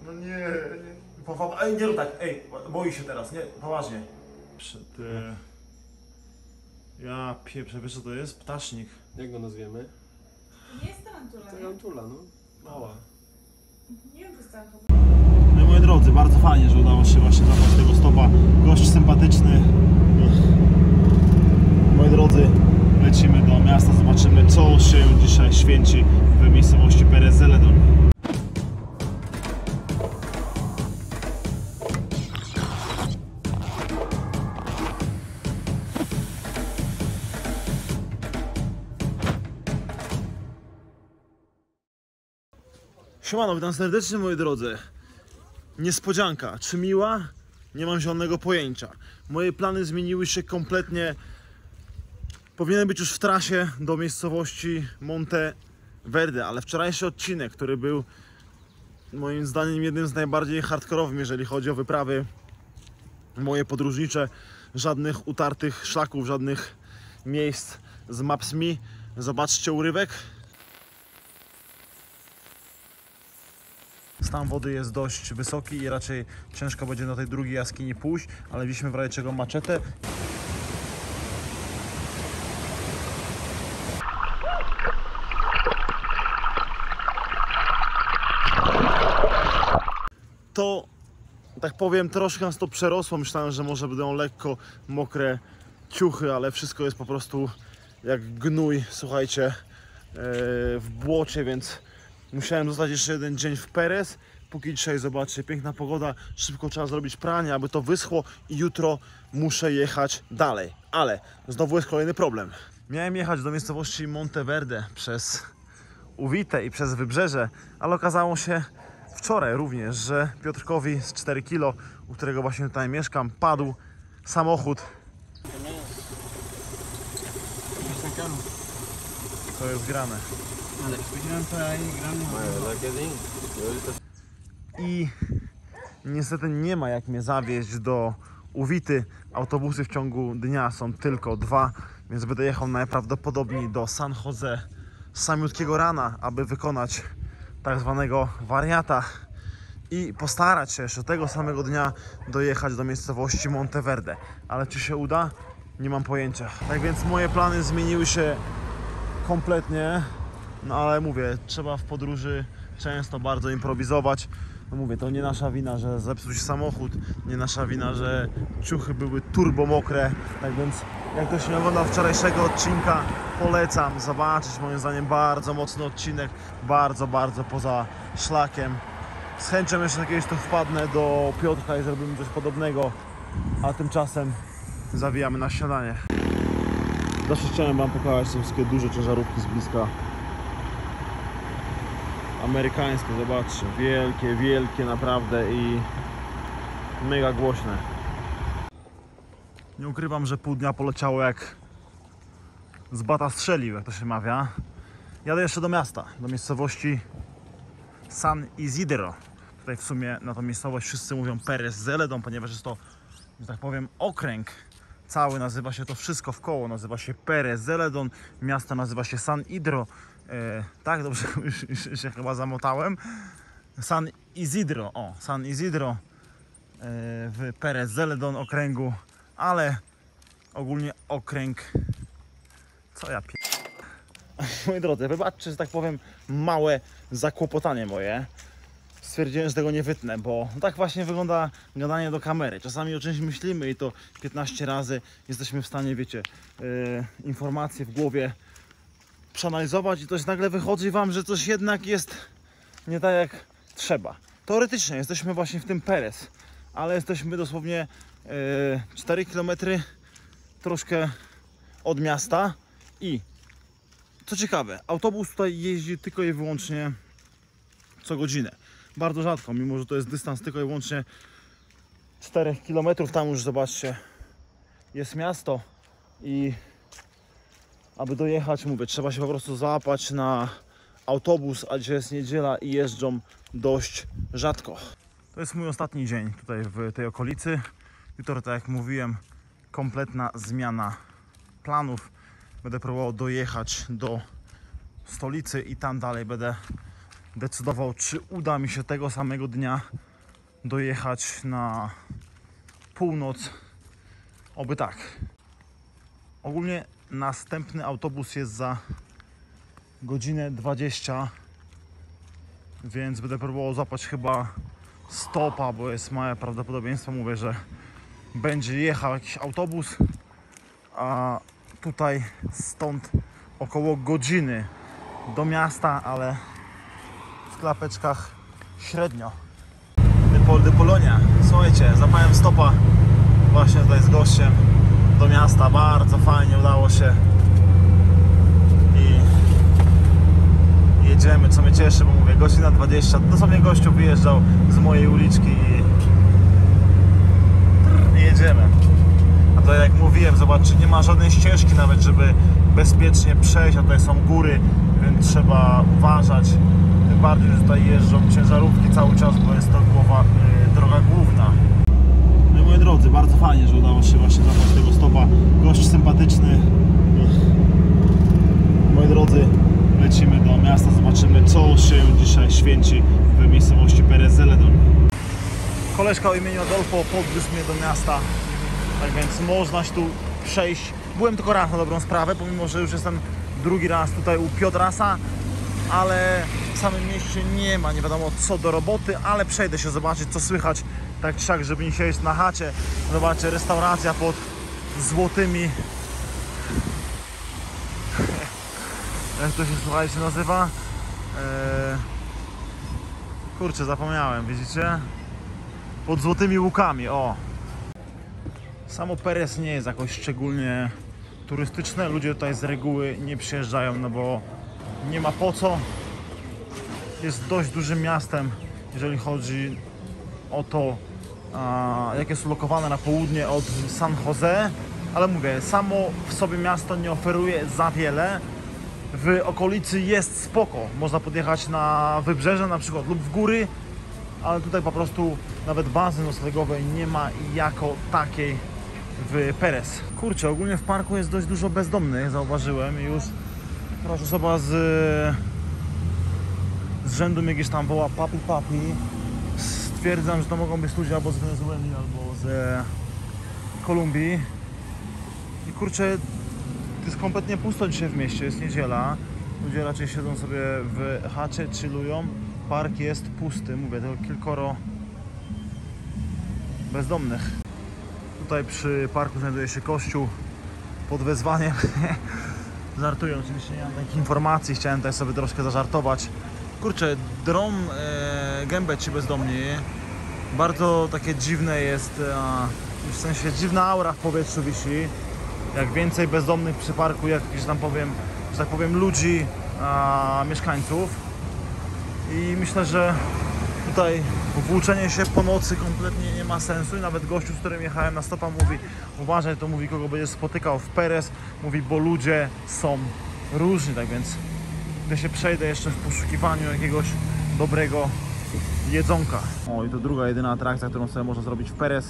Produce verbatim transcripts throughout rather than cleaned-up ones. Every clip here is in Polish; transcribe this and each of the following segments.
No nie. Po, ej, nie rób tak, ej, boi się teraz, nie, poważnie. Przed, e... Ja pieprzę, wiesz co to jest? Ptasznik. Jak go nazwiemy? To nie jest tarantula, nie? Tarantula, no. Mała. Nie wiem, to jest tarantula. No i moi drodzy, bardzo fajnie, że udało się właśnie zabrać tego stopa. Gość sympatyczny. Moi drodzy, lecimy do miasta, zobaczymy co się dzisiaj święci w miejscowości Pérez Zeledón. Siemano, witam serdecznie moi drodzy. Niespodzianka, czy miła? Nie mam zielonego pojęcia. Moje plany zmieniły się kompletnie. Powinienem być już w trasie do miejscowości Monte Verde, ale wczorajszy odcinek, który był moim zdaniem jednym z najbardziej hardkorowych, jeżeli chodzi o wyprawy moje podróżnicze, żadnych utartych szlaków, żadnych miejsc z Maps.me. Zobaczcie urywek. Stan wody jest dość wysoki i raczej ciężko będzie do tej drugiej jaskini pójść, ale wzięliśmy w razie czego maczetę. To, tak powiem, troszkę nas to przerosło. Myślałem, że może będą lekko mokre ciuchy, ale wszystko jest po prostu jak gnój, słuchajcie, w błocie, więc musiałem zostać jeszcze jeden dzień w Pérez. Póki dzisiaj, zobaczcie, piękna pogoda, szybko trzeba zrobić pranie, aby to wyschło i jutro muszę jechać dalej. Ale znowu jest kolejny problem. Miałem jechać do miejscowości Monte Verde przez Uwite i przez Wybrzeże, ale okazało się wczoraj również, że Piotrkowi z cztery kilo, u którego właśnie tutaj mieszkam, padł samochód. To jest grane. I niestety nie ma jak mnie zawieźć do Uwity. Autobusy w ciągu dnia są tylko dwa, więc będę jechał najprawdopodobniej do San Jose z samiutkiego rana, aby wykonać tak zwanego wariata i postarać się jeszcze tego samego dnia dojechać do miejscowości Monte Verde. Ale czy się uda? Nie mam pojęcia. Tak więc moje plany zmieniły się kompletnie. No ale mówię, trzeba w podróży często bardzo improwizować. No mówię, to nie nasza wina, że zepsuł się samochód, nie nasza wina, że ciuchy były turbo mokre. Tak więc jak ktoś nie oglądał wczorajszego odcinka, polecam zobaczyć. Moim zdaniem bardzo mocny odcinek, bardzo, bardzo poza szlakiem. Z chęcią jeszcze kiedyś to wpadnę do Piotrka i zrobimy coś podobnego, a tymczasem zawijamy na śniadanie. Zawsze chciałem wam pokazać te wszystkie duże ciężarówki z bliska. Amerykańskie, zobaczcie, wielkie, wielkie naprawdę i mega głośne. Nie ukrywam, że pół dnia poleciało jak z bata strzelił, jak to się mawia. Jadę jeszcze do miasta, do miejscowości San Isidro. Tutaj w sumie na tą miejscowość wszyscy mówią Pérez Zeledón, ponieważ jest to, że tak powiem, okręg. Cały nazywa się to wszystko w koło, nazywa się Pérez Zeledón, miasto nazywa się San Isidro. E, tak, dobrze już, już się chyba zamotałem. San Isidro, o, San Isidro e, w Pérez Zeledón okręgu, ale ogólnie okręg, co ja pi... Moi drodzy, wybaczcie, że tak powiem, małe zakłopotanie moje. Stwierdziłem, że tego nie wytnę, bo tak właśnie wygląda gadanie do kamery. Czasami o czymś myślimy i to piętnaście razy jesteśmy w stanie, wiecie, yy, informacje w głowie przeanalizować i coś nagle wychodzi wam, że coś jednak jest nie tak jak trzeba. Teoretycznie jesteśmy właśnie w tym Pérez, ale jesteśmy dosłownie yy, cztery kilometry troszkę od miasta i co ciekawe, autobus tutaj jeździ tylko i wyłącznie co godzinę. Bardzo rzadko, mimo że to jest dystans tylko i wyłącznie cztery kilometry. Tam już zobaczcie, jest miasto i aby dojechać, mówię, trzeba się po prostu załapać na autobus, a dzisiaj jest niedziela i jeżdżą dość rzadko. To jest mój ostatni dzień tutaj w tej okolicy. Jutro, tak jak mówiłem, kompletna zmiana planów. Będę próbował dojechać do stolicy i tam dalej będę decydował, czy uda mi się tego samego dnia dojechać na północ. Oby tak. Ogólnie następny autobus jest za godzinę dwadzieścia, więc będę próbował złapać chyba stopa, bo jest małe prawdopodobieństwo, mówię, że będzie jechał jakiś autobus, a tutaj stąd około godziny do miasta, ale w klapeczkach średnio. Depol de Polonia. Słuchajcie, zapałem stopa właśnie tutaj z gościem do miasta. Bardzo fajnie udało się i jedziemy, co mnie cieszy, bo mówię, godzina dwadzieścia. Dosłownie gościu wyjeżdżał z mojej uliczki i, i jedziemy. A to jak mówiłem, zobaczcie, nie ma żadnej ścieżki nawet, żeby bezpiecznie przejść, a tutaj są góry, więc trzeba uważać. Tym bardziej, że tutaj jeżdżą ciężarówki cały czas, bo jest to głowa, y, droga główna. No i moi drodzy, bardzo fajnie, że udało się właśnie złapać tego stopa. Gość sympatyczny. Moi drodzy, lecimy do miasta, zobaczymy, co się dzisiaj święci w miejscowości Pérez Zeledón. Koleżka o imieniu Adolfo podwiózł mnie do miasta, tak więc można się tu przejść. Byłem tylko raz na dobrą sprawę, pomimo że już jestem drugi raz tutaj u Piotrasa, ale w samym mieście nie ma nie wiadomo co do roboty, ale przejdę się zobaczyć, co słychać, tak czy siak, żeby nie siedzieć na chacie. Zobaczcie, restauracja pod złotymi... jak to się, słuchajcie, nazywa? Eee... Kurczę, zapomniałem, widzicie? Pod złotymi łukami, o! Samo Pérez nie jest jakoś szczególnie turystyczne. Ludzie tutaj z reguły nie przyjeżdżają, no bo nie ma po co. Jest dość dużym miastem, jeżeli chodzi o to, a, jak jest ulokowane na południe od San Jose. Ale mówię, samo w sobie miasto nie oferuje za wiele. W okolicy jest spoko. Można podjechać na wybrzeże na przykład lub w góry, ale tutaj po prostu nawet bazy noclegowej nie ma jako takiej w Pérez. Kurczę, ogólnie w parku jest dość dużo bezdomnych, zauważyłem już. Teraz osoba z, z rzędu mnie gdzieś tam woła papi papi. Stwierdzam, że to mogą być ludzie albo z Wenezueli, albo z Kolumbii. I kurczę, to jest kompletnie pusto dzisiaj w mieście, jest niedziela. Ludzie raczej siedzą sobie w chacie, chillują. Park jest pusty, mówię, tylko kilkoro bezdomnych. Tutaj przy parku znajduje się kościół pod wezwaniem. Żartuję, oczywiście nie mam takich informacji, chciałem tutaj sobie troszkę zażartować. Kurczę, drą e, gębę ci bezdomni. Bardzo takie dziwne jest, e, w sensie dziwna aura w powietrzu wisi. Jak więcej bezdomnych przy parku, jak że tam powiem, że tak powiem ludzi, a, mieszkańców. I myślę, że tutaj włóczenie się po nocy kompletnie nie ma sensu i nawet gościu, z którym jechałem na stopa, mówi, uważaj, to mówi, kogo będziesz spotykał w Pérez, mówi, bo ludzie są różni, tak więc gdy się przejdę jeszcze w poszukiwaniu jakiegoś dobrego jedzonka. O, i to druga, jedyna atrakcja, którą sobie można zrobić w Pérez.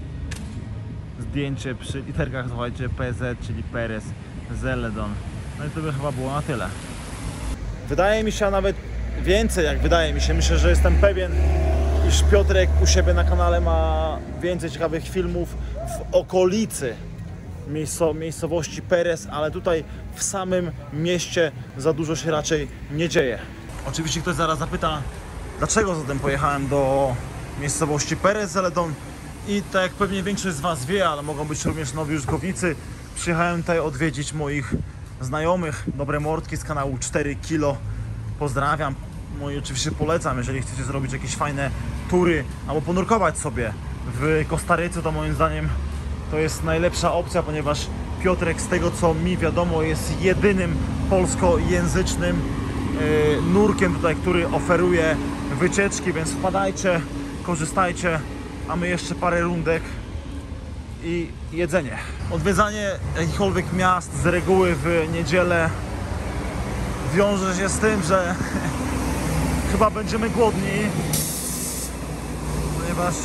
Zdjęcie przy literkach, słuchajcie, P Z, czyli Pérez Zeledón. No i to by chyba było na tyle. Wydaje mi się, a nawet więcej jak wydaje mi się, myślę, że jestem pewien, iż Piotrek u siebie na kanale ma więcej ciekawych filmów w okolicy miejsco, miejscowości Pérez, ale tutaj w samym mieście za dużo się raczej nie dzieje. Oczywiście ktoś zaraz zapyta, dlaczego zatem pojechałem do miejscowości Pérez Zeledón i tak jak pewnie większość z Was wie, ale mogą być również nowi użytkownicy, przyjechałem tutaj odwiedzić moich znajomych, dobre mordki z kanału cztery kilo. Pozdrawiam, no i oczywiście polecam, jeżeli chcecie zrobić jakieś fajne tury albo ponurkować sobie w Kostaryce, to moim zdaniem to jest najlepsza opcja, ponieważ Piotrek, z tego co mi wiadomo, jest jedynym polskojęzycznym yy, nurkiem tutaj, który oferuje wycieczki, więc wpadajcie, korzystajcie, a my jeszcze parę rundek i jedzenie. Odwiedzanie jakichkolwiek miast z reguły w niedzielę wiąże się z tym, że chyba będziemy głodni, ponieważ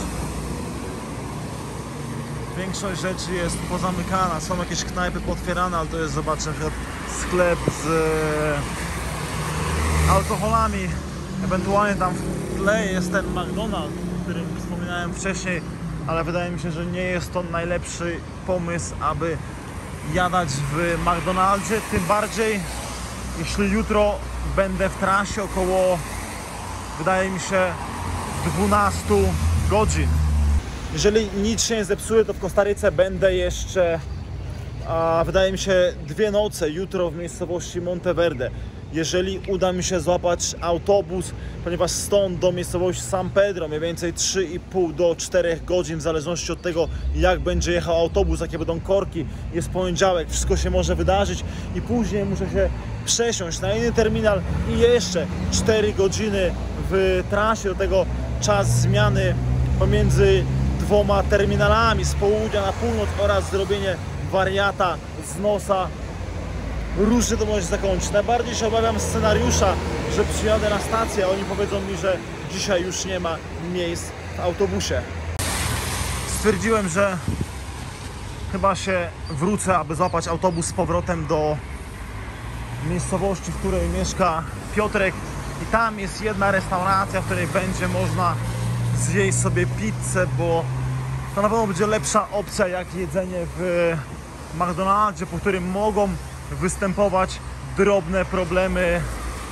większość rzeczy jest pozamykana, są jakieś knajpy potwierane, ale to jest, zobaczcie, na przykład sklep z alkoholami, Ewentualnie tam w tle jest ten McDonald's, o którym wspominałem wcześniej, ale wydaje mi się, że nie jest to najlepszy pomysł, aby jadać w McDonaldzie, tym bardziej jeśli jutro będę w trasie około, wydaje mi się, dwanaście godzin. Jeżeli nic się nie zepsuje, to w Kostaryce będę jeszcze, a wydaje mi się, dwie noce jutro w miejscowości Monteverde. Jeżeli uda mi się złapać autobus, ponieważ stąd do miejscowości San Pedro mniej więcej trzy i pół do czterech godzin, w zależności od tego, jak będzie jechał autobus, jakie będą korki. Jest poniedziałek, wszystko się może wydarzyć i później muszę się przesiąść na inny terminal i jeszcze cztery godziny w trasie, do tego czas zmiany pomiędzy dwoma terminalami z południa na północ oraz zrobienie wariata z nosa. Różnie to może się zakończyć. Najbardziej się obawiam scenariusza, że przyjadę na stację, a oni powiedzą mi, że dzisiaj już nie ma miejsc w autobusie. Stwierdziłem, że chyba się wrócę, aby złapać autobus z powrotem do miejscowości, w której mieszka Piotrek. I tam jest jedna restauracja, w której będzie można zjeść sobie pizzę, bo to na pewno będzie lepsza opcja jak jedzenie w McDonaldzie, po którym mogą występować drobne problemy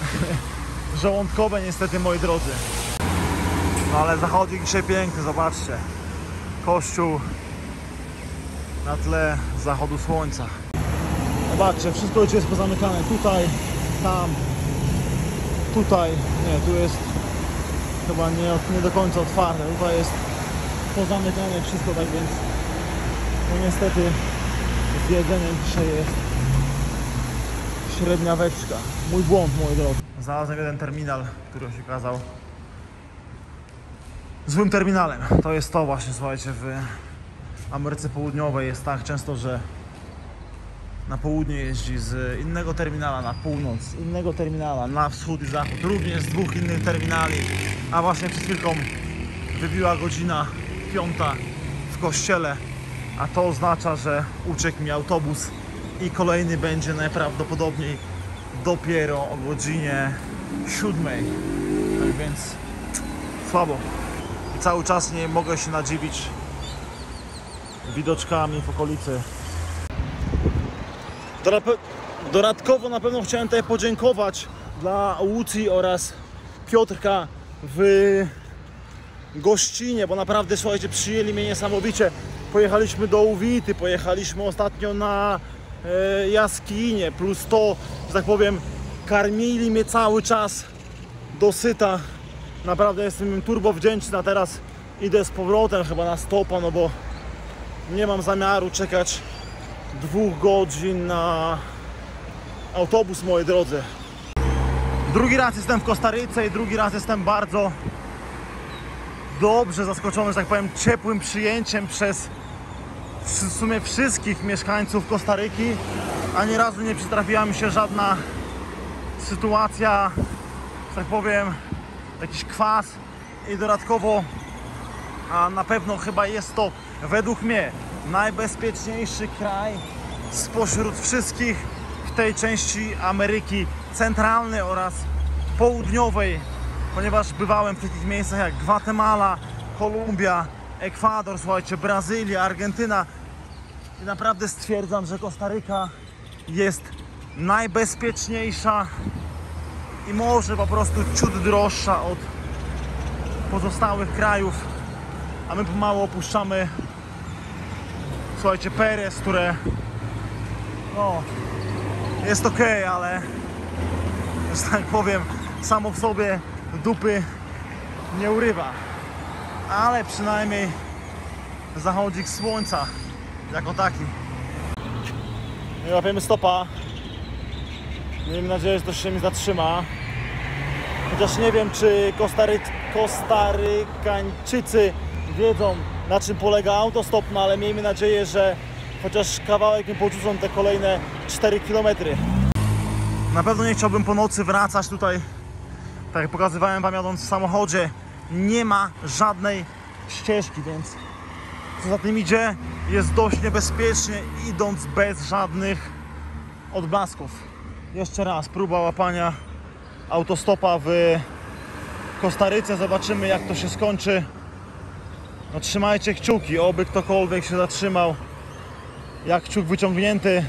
żołądkowe niestety, moi drodzy. No ale zachodzik dzisiaj piękny, zobaczcie. Kościół na tle zachodu słońca. Zobaczcie, wszystko już jest pozamykane. Tutaj, tam, tutaj. Nie, tu jest chyba nie, nie do końca otwarte. Tutaj jest pozamykane wszystko, tak więc no niestety z jedzeniem dzisiaj jest średniaweczka. Mój błąd, moi drodzy. Znalazłem jeden terminal, który się okazał złym terminalem. To jest to właśnie, słuchajcie, w Ameryce Południowej jest tak często, że na południe jeździ z innego terminala na północ, z innego terminala na wschód i zachód, również z dwóch innych terminali, a właśnie przed chwilką wybiła godzina piąta w kościele, a to oznacza, że uciekł mi autobus i kolejny będzie najprawdopodobniej dopiero o godzinie siódmej. Tak więc słabo. I cały czas nie mogę się nadziwić widoczkami w okolicy. Dodatkowo na pewno chciałem tutaj podziękować dla Łucji oraz Piotrka w gościnie, bo naprawdę, słuchajcie, przyjęli mnie niesamowicie. Pojechaliśmy do Uwity, pojechaliśmy ostatnio na e, jaskinię, plus to, że tak powiem, karmili mnie cały czas do syta. Naprawdę jestem im turbo wdzięczny, a teraz idę z powrotem chyba na stopa, no bo nie mam zamiaru czekać dwóch godzin na autobus, moi drodzy. Drugi raz jestem w Kostaryce i drugi raz jestem bardzo dobrze zaskoczony, że tak powiem, ciepłym przyjęciem przez w sumie wszystkich mieszkańców Kostaryki. Ani razu nie przytrafiła mi się żadna sytuacja, że tak powiem, jakiś kwas i dodatkowo a na pewno chyba jest to według mnie najbezpieczniejszy kraj spośród wszystkich w tej części Ameryki Centralnej oraz Południowej, ponieważ bywałem w takich miejscach jak Gwatemala, Kolumbia, Ekwador, słuchajcie, Brazylia, Argentyna i naprawdę stwierdzam, że Kostaryka jest najbezpieczniejsza i może po prostu ciut droższa od pozostałych krajów, a my pomału opuszczamy, słuchajcie, Perez, które no jest ok, ale że tak powiem, samo w sobie dupy nie urywa, ale przynajmniej zachodzik słońca jako taki. Nie łapiemy stopa. Miejmy nadzieję, że to się mi zatrzyma. Chociaż nie wiem, czy Kostary... Kostarykańczycy wiedzą, na czym polega autostop, no ale miejmy nadzieję, że chociaż kawałek mi porzucą te kolejne cztery kilometry. Na pewno nie chciałbym po nocy wracać tutaj. Tak jak pokazywałem wam jadąc w samochodzie, nie ma żadnej ścieżki, więc co za tym idzie, jest dość niebezpiecznie, idąc bez żadnych odblasków. Jeszcze raz próba łapania autostopa w Kostaryce. Zobaczymy, jak to się skończy. No trzymajcie kciuki, oby ktokolwiek się zatrzymał. Jak kciuk wyciągnięty.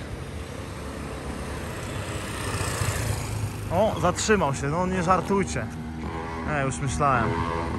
O, zatrzymał się, no nie żartujcie. Nie, już myślałem.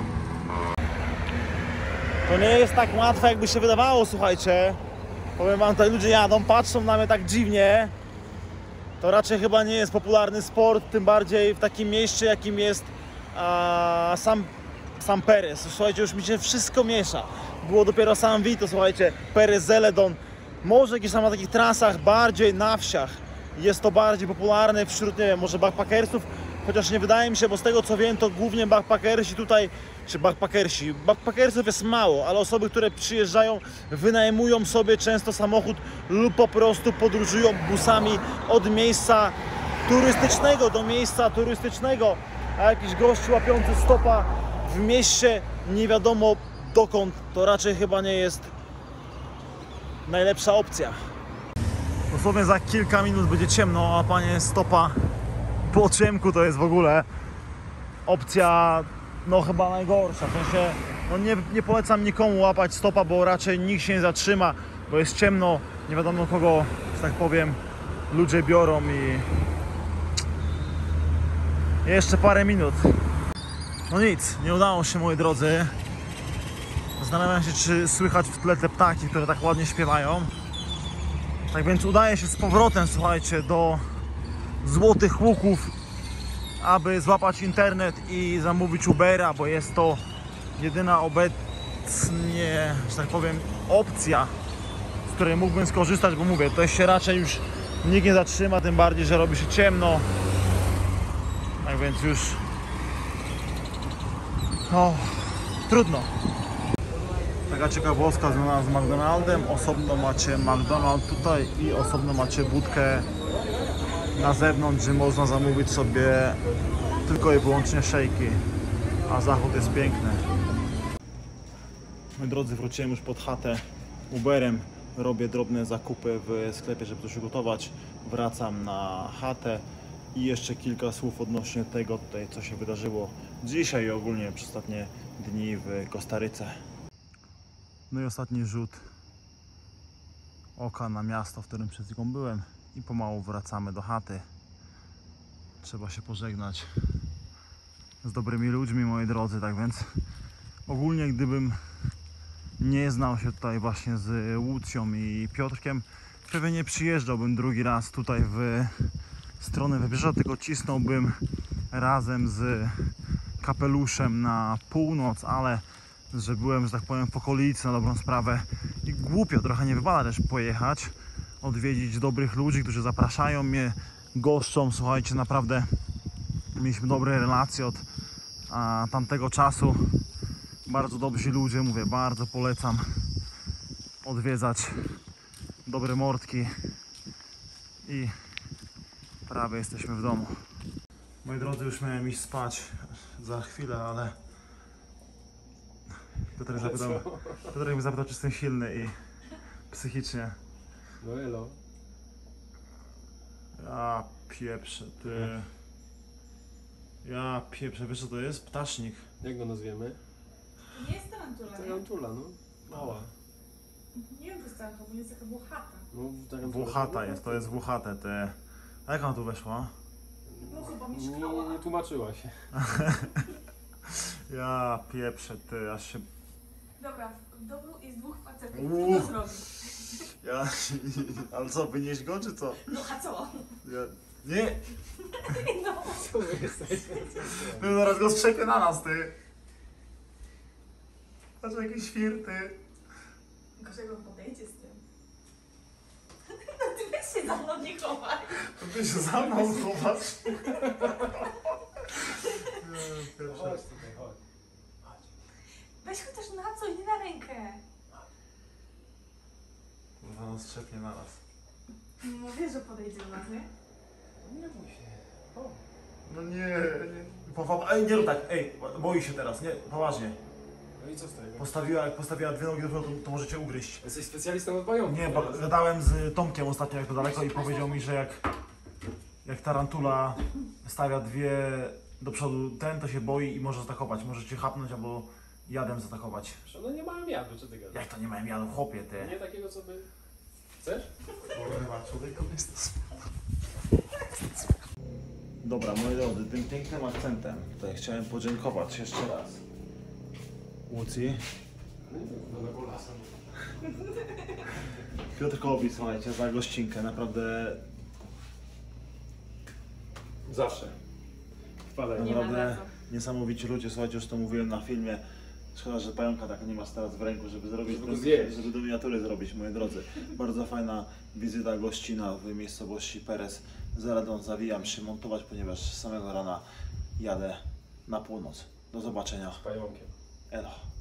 To nie jest tak łatwe, jakby się wydawało, słuchajcie. Powiem wam, tutaj ludzie jadą, patrzą na mnie tak dziwnie. To raczej chyba nie jest popularny sport, tym bardziej w takim mieście, jakim jest a, sam, sam Perez. Słuchajcie, już mi się wszystko miesza. Było dopiero San Vito, słuchajcie, Perez, Zeledon. Może jakieś tam na takich trasach, bardziej na wsiach. Jest to bardziej popularne wśród, nie wiem, może backpackersów, chociaż nie wydaje mi się, bo z tego co wiem, to głównie backpackersi tutaj, czy backpackersi, backpackersów jest mało, ale osoby, które przyjeżdżają, wynajmują sobie często samochód lub po prostu podróżują busami od miejsca turystycznego do miejsca turystycznego, a jakiś gość łapiący stopa w mieście nie wiadomo dokąd, to raczej chyba nie jest najlepsza opcja. Dosłownie za kilka minut będzie ciemno, a panie stopa po ciemku to jest w ogóle opcja no chyba najgorsza. W sensie no nie, nie polecam nikomu łapać stopa, bo raczej nikt się nie zatrzyma, bo jest ciemno, nie wiadomo kogo, że tak powiem, ludzie biorą i jeszcze parę minut. No nic, nie udało się, moi drodzy. Zastanawiam się, czy słychać w tle te ptaki, które tak ładnie śpiewają. Tak więc udaje się z powrotem, słuchajcie, do Złotych Łuków, aby złapać internet i zamówić Ubera, bo jest to jedyna obecnie, że tak powiem, opcja, z której mógłbym skorzystać, bo mówię, to się raczej już nikt nie zatrzyma, tym bardziej, że robi się ciemno. Tak więc już o, trudno. Taka ciekawostka związana z McDonaldem. Osobno macie McDonald tutaj i osobno macie budkę na zewnątrz, gdzie można zamówić sobie tylko i wyłącznie szejki. A zachód jest piękny. Moi drodzy, wróciłem już pod chatę Uberem. Robię drobne zakupy w sklepie, żeby coś ugotować. Wracam na chatę i jeszcze kilka słów odnośnie tego tutaj, co się wydarzyło dzisiaj i ogólnie przez ostatnie dni w Kostaryce. No i ostatni rzut oka na miasto, w którym przed chwilą byłem i pomału wracamy do chaty. Trzeba się pożegnać z dobrymi ludźmi, moi drodzy, tak więc ogólnie gdybym nie znał się tutaj właśnie z Łucją i Piotrkiem, pewnie nie przyjeżdżałbym drugi raz tutaj w stronę Wybrzeża, tylko cisnąłbym razem z kapeluszem na północ, ale że byłem, że tak powiem, w okolicy na dobrą sprawę i głupio trochę nie wypada też pojechać, odwiedzić dobrych ludzi, którzy zapraszają mnie, goszczą. Słuchajcie, naprawdę mieliśmy dobre relacje od a, tamtego czasu. Bardzo dobrzy ludzie, mówię, bardzo polecam odwiedzać dobre mordki i prawie jesteśmy w domu. Moi drodzy, już miałem iść spać za chwilę, ale Piotrek zapytał, Piotrek mnie zapytał, czy jestem silny i psychicznie. No elo. Ja pieprzę, ty. Ja pieprzę, wiesz co to jest? Ptasznik. Jak go nazwiemy? To nie jest tarantula, nie? Tarantula, no. Mała. Nie wiem, to jest tarantula, bo jest taka włochata. No, tarantula Włochata jest, to jest włochate, te. A jak ona tu weszła? No chyba Nie, mieszkała. nie, nie tłumaczyła się. Ja pieprzę, ty, aż się... Dobra, w domu jest dwóch facetów. Uuu. Co to zrobić? Ja... Ale co, wynieść go, czy co? No a co? Ja... Nie! No. Co wy jesteście? No zaraz go strzepie na nas, ty! Patrz, jakiś świr, ty! Gorzej on podejdzie z tym. No ty weź się za mną nie chowaj. To ty się za mną chowasz. Chodź tutaj, chodź. Weź chociaż na coś, nie na rękę. Kurwa, on strzepnie na nas. No wiesz, że podejdzie do nas, nie? Nie bój się. O. No nie, nie. Powa- Ej, nie rób tak, ej, boi się teraz, nie, poważnie. No i co z tego? Postawiła, jak postawiła dwie nogi do przodu, to, to możecie ugryźć. Jesteś specjalistą od pająków. Nie, bo gadałem z Tomkiem ostatnio jak to daleko i powiedział mi, że jak, jak tarantula stawia dwie do przodu. Ten to się boi i może zaatakować. Może cię chapnąć albo jadem zaatakować. Że one nie mają jadu, czy ty gadasz? Jak to nie mają jadu, chłopie, ty? Nie takiego, co by... Chcesz? Kurwa, człowieku jest. Dobra, moi drodzy, tym pięknym akcentem tutaj chciałem podziękować jeszcze raz Łucji, No na bolasa. Piotrkowi, słuchajcie, za gościnkę. Naprawdę, Zawsze. Wpadaj. Nie ma naprawdę za co. niesamowici ludzie. Słuchajcie, już to mówiłem na filmie. Szkoda, że pająka tak nie masz teraz w ręku, żeby zrobić, Żeby go do, zjeść. żeby do miniatury zrobić, moi drodzy. Bardzo fajna wizyta, gościna w miejscowości Perez. Zaraz zawijam się montować, ponieważ z samego rana jadę na północ. Do zobaczenia. Z pająkiem. Elo.